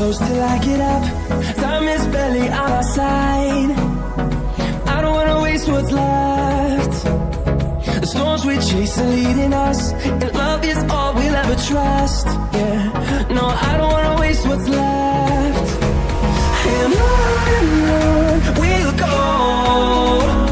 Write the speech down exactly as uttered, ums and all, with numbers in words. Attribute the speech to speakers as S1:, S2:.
S1: close till I get up. Time is barely on our side. I don't wanna waste what's left. The storms we chase are leading us, and love is all we'll ever trust. Yeah, no, I don't wanna waste what's left. And on and on we'll go.